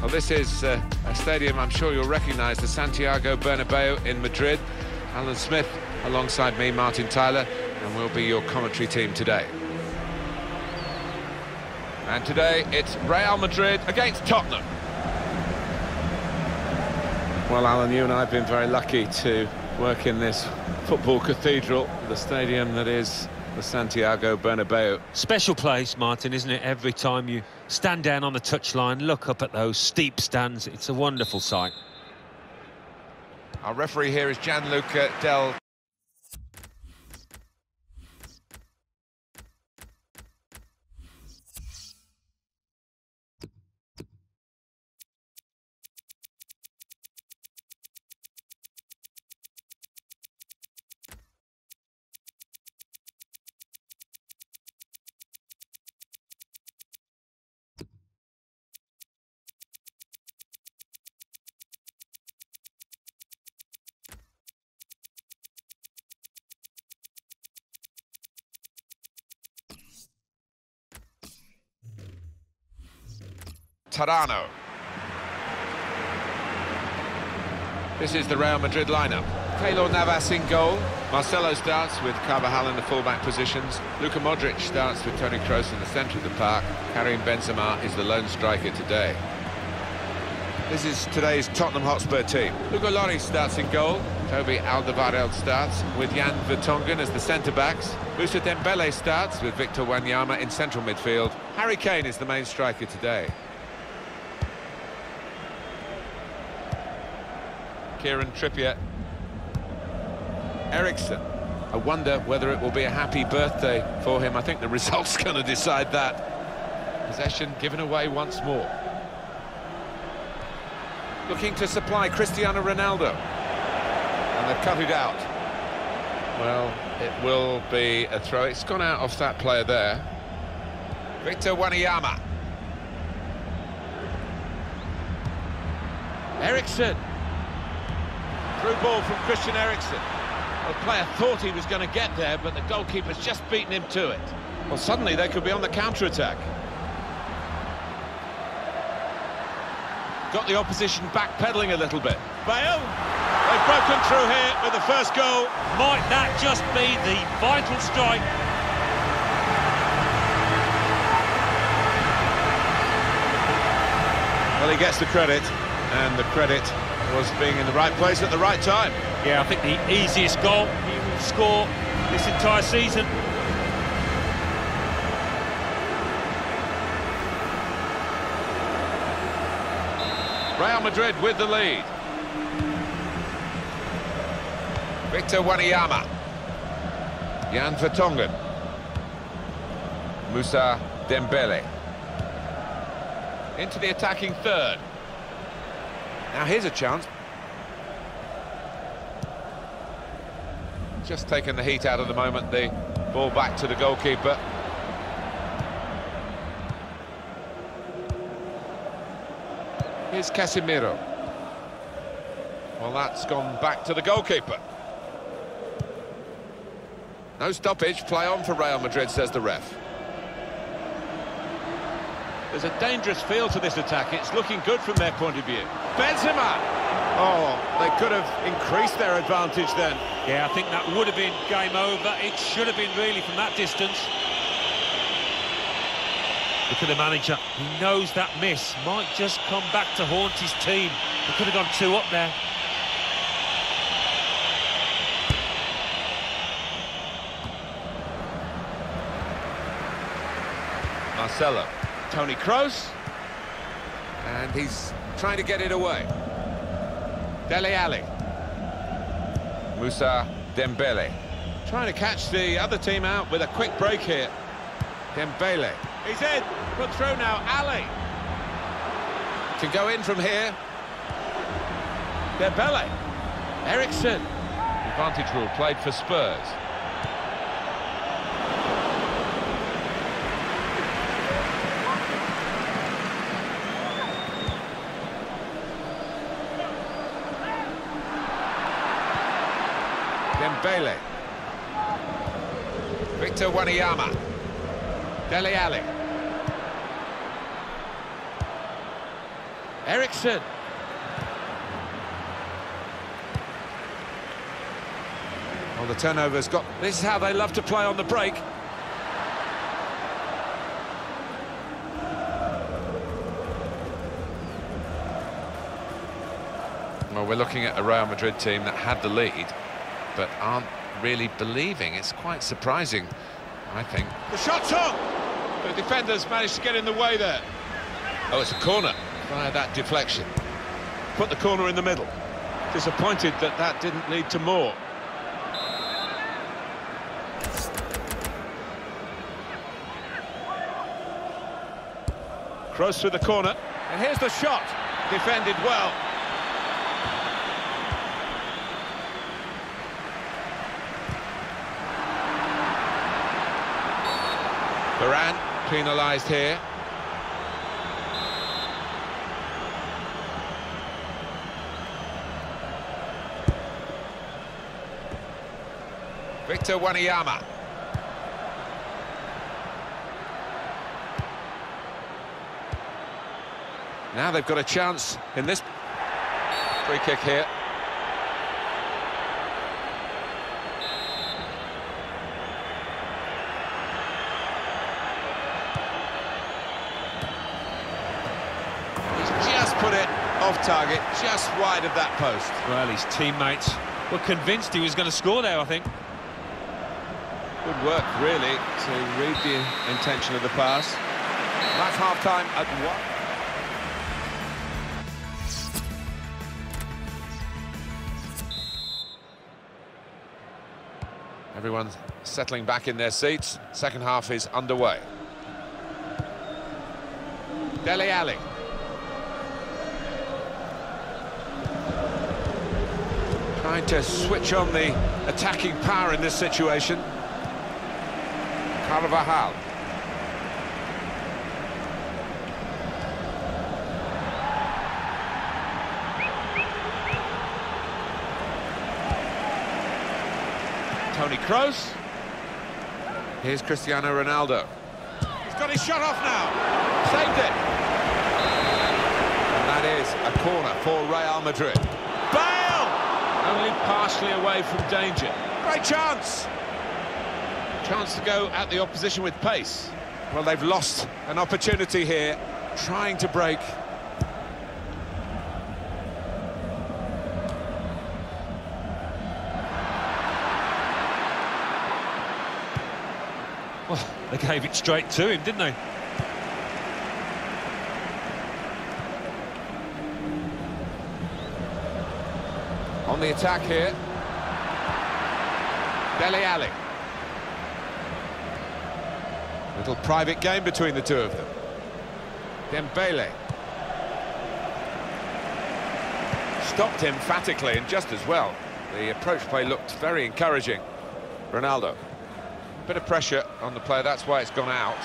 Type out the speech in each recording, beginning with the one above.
Well, this is a stadium I'm sure you'll recognise, the Santiago Bernabeu in Madrid. Alan Smith alongside me, Martin Tyler, and we'll be your commentary team today. And today it's Real Madrid against Tottenham. Well, Alan, you and I have been very lucky to work in this football cathedral, the stadium that is the Santiago Bernabeu. Special place, Martin, isn't it? Every time you stand down on the touchline, look up at those steep stands, it's a wonderful sight. Our referee here is Gianluca Del... Tarano. This is the Real Madrid lineup. Keylor Navas in goal. Marcelo starts with Carvajal in the fullback positions. Luka Modric starts with Toni Kroos in the centre of the park. Karim Benzema is the lone striker today. This is today's Tottenham Hotspur team. Hugo Lloris starts in goal. Toby Alderweireld starts with Jan Vertonghen as the centre-backs. Moussa Dembele starts with Victor Wanyama in central midfield. Harry Kane is the main striker today. Kieran Trippier. Eriksen. I wonder whether it will be a happy birthday for him. I think the result's going to decide that. Possession given away once more. Looking to supply Cristiano Ronaldo. And they've cut it out. Well, it will be a throw. It's gone out off that player there. Victor Wanyama. Eriksen. Through ball from Christian Eriksen. The player thought he was going to get there, but the goalkeeper's just beaten him to it. Well, suddenly they could be on the counter-attack. Got the opposition backpedaling a little bit. Bale! They've broken through here with the first goal. Might that just be the vital strike? Well, he gets the credit, and the credit was being in the right place at the right time. Yeah, I think the easiest goal he will score this entire season. Real Madrid with the lead. Victor Wanyama. Jan Vertonghen. Moussa Dembele. Into the attacking third. Now here's a chance. Just taken the heat out of the moment, the ball back to the goalkeeper. Here's Casemiro. Well, that's gone back to the goalkeeper. No stoppage, play on for Real Madrid, says the ref. There's a dangerous feel to this attack. It's looking good from their point of view. Benzema! Oh, they could have increased their advantage then. Yeah, I think that would have been game over. It should have been really from that distance. Look at the manager. He knows that miss might just come back to haunt his team. He could have gone 2 up there. Marcelo. Toni Kroos. And he's trying to get it away. Dele Alli. Moussa Dembele. Trying to catch the other team out with a quick break here. Dembele. He's in. Put through now. Ali. Can go in from here. Dembele. Eriksen. Advantage rule played for Spurs. Dembele. Victor Wanyama. Dele Alli. Eriksen. Well, the turnover's got... This is how they love to play on the break. Well, we're looking at a Real Madrid team that had the lead, but aren't really believing. It's quite surprising, I think. The shot's on! The defenders managed to get in the way there. Oh, it's a corner via that deflection. Put the corner in the middle. Disappointed that that didn't lead to more. Kroos with the corner, and here's the shot. Defended well. Varane penalised here. Victor Wanyama. Now they've got a chance in this free kick here. He's just put it off target, just wide of that post. Well, his teammates were convinced he was going to score there, I think. Good work, really, to read the intention of the pass. That's half-time at 1. Everyone's settling back in their seats. Second half is underway. Dele Alli. Trying to switch on the attacking power in this situation. Carvajal. Toni Kroos. Here's Cristiano Ronaldo. He's got his shot off now. Saved it. And that is a corner for Real Madrid. Bale! Only partially away from danger. Great chance. Chance to go at the opposition with pace. Well, they've lost an opportunity here, trying to break. Well, they gave it straight to him, didn't they? On the attack here. Dele Alli. Little private game between the two of them. Dembele. Stopped emphatically and just as well. The approach play looked very encouraging. Ronaldo. Bit of pressure on the player, that's why it's gone out.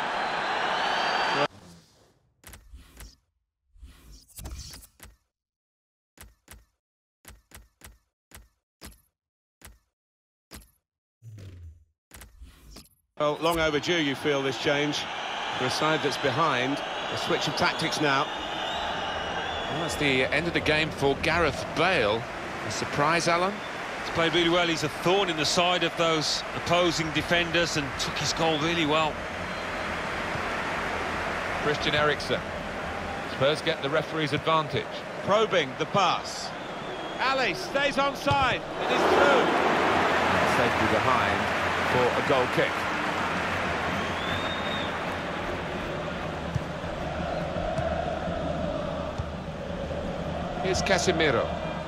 Well, long overdue, you feel, this change. For a side that's behind, a switch of tactics now. Well, that's the end of the game for Gareth Bale. A surprise, Alan? He's played really well. He's a thorn in the side of those opposing defenders and took his goal really well. Christian Eriksen. Spurs get the referee's advantage. Probing the pass. Ali stays onside. It is through. Safety behind for a goal kick. Here's Casemiro.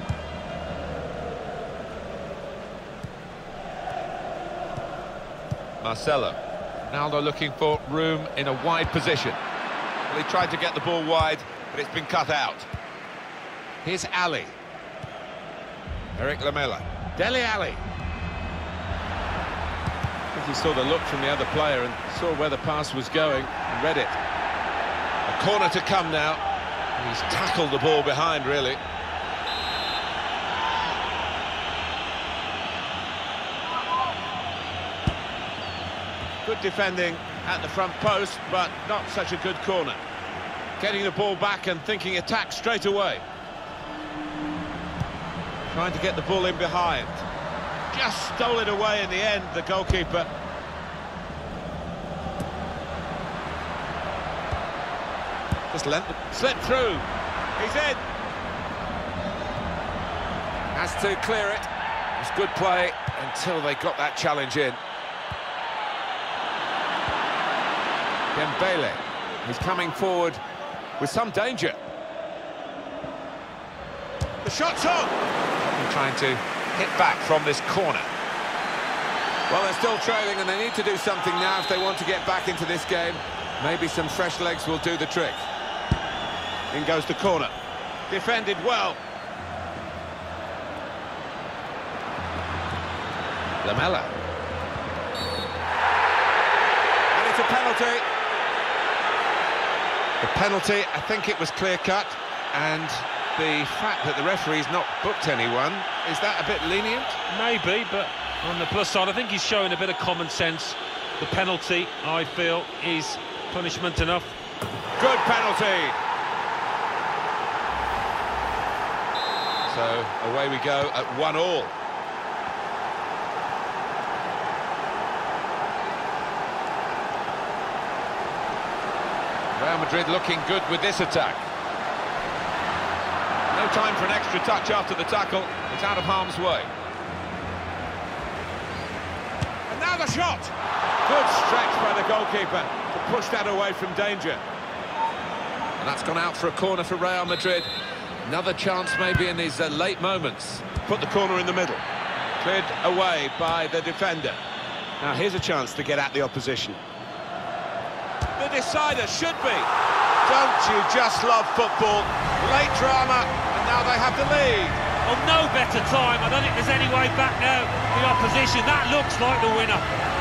Marcelo. Ronaldo looking for room in a wide position. Well, he tried to get the ball wide, but it's been cut out. Here's Ali. Eric Lamela. Dele Alli. I think he saw the look from the other player and saw where the pass was going and read it. A corner to come now. He's tackled the ball behind, really. Good defending at the front post, but not such a good corner. Getting the ball back and thinking attack straight away. Trying to get the ball in behind. Just stole it away in the end, the goalkeeper. Just slip through. He's in. Has to clear it. It's good play until they got that challenge in. Dembele. He's coming forward with some danger. The shot's on. Trying to hit back from this corner. Well, they're still trailing and they need to do something now if they want to get back into this game. Maybe some fresh legs will do the trick. In goes the corner. Defended well. Lamela. And it's a penalty. The penalty, I think it was clear-cut, and the fact that the referee's not booked anyone, is that a bit lenient? Maybe, but on the plus side, I think he's showing a bit of common sense. The penalty, I feel, is punishment enough. Good penalty. So away we go at 1-1. Real Madrid looking good with this attack. No time for an extra touch after the tackle. It's out of harm's way. And now the shot. Good stretch by the goalkeeper to push that away from danger. And that's gone out for a corner for Real Madrid. Another chance maybe in these late moments. Put the corner in the middle. Cleared away by the defender. Now here's a chance to get at the opposition. The decider should be. Don't you just love football? Late drama, and now they have the lead. Well, no better time. I don't think there's any way back now. The opposition, that looks like the winner.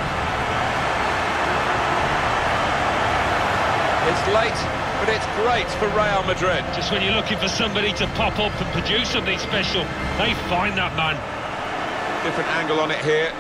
It's late, but it's great for Real Madrid. Just when you're looking for somebody to pop up and produce something special, they find that man. Different angle on it here.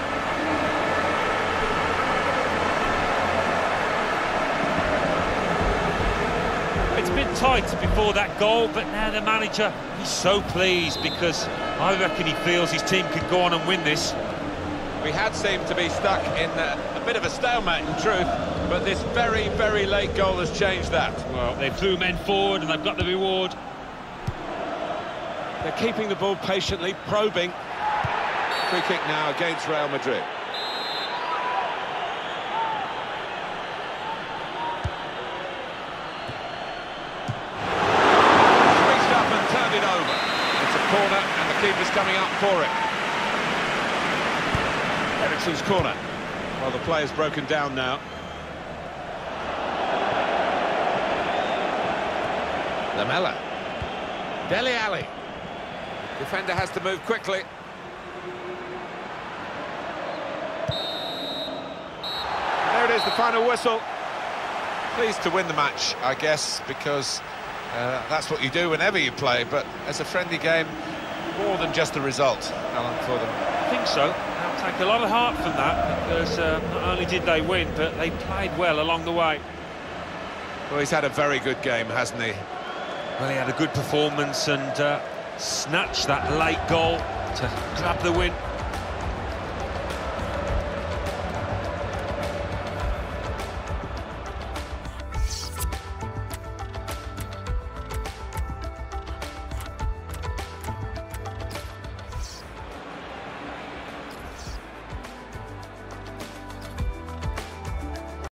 It's been tight before that goal, but now the manager, he's so pleased because I reckon he feels his team could go on and win this. We had seemed to be stuck in a bit of a stalemate in truth, but this very, very late goal has changed that. Well, they threw men forward and they've got the reward. They're keeping the ball patiently, probing. Free kick now against Real Madrid. Corner, and the keeper's coming up for it. Eriksen's corner. Well, the player's broken down now. Lamela. Dele Alli. Defender has to move quickly. There it is, the final whistle. Pleased to win the match, I guess, because that's what you do whenever you play, but as a friendly game, more than just the result, Alan, for them. I think so. They'll take a lot of heart from that, because not only did they win, but they played well along the way. Well, he's had a very good game, hasn't he? Well, he had a good performance and snatched that late goal to grab the win.